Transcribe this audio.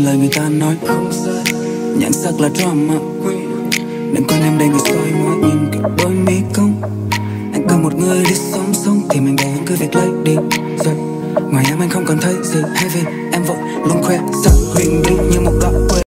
lời người ta nói không sai, nhan sắc là drama queen. Đừng coi em đây người soi mói nhìn kiểu đôi mi cong. Anh cần một người đi sống thì mình để anh cứ việc lấy đi rồi. Ngoài em anh không còn thấy gì hay vì em vội luôn khoe sắc huyền bí như một góc quê.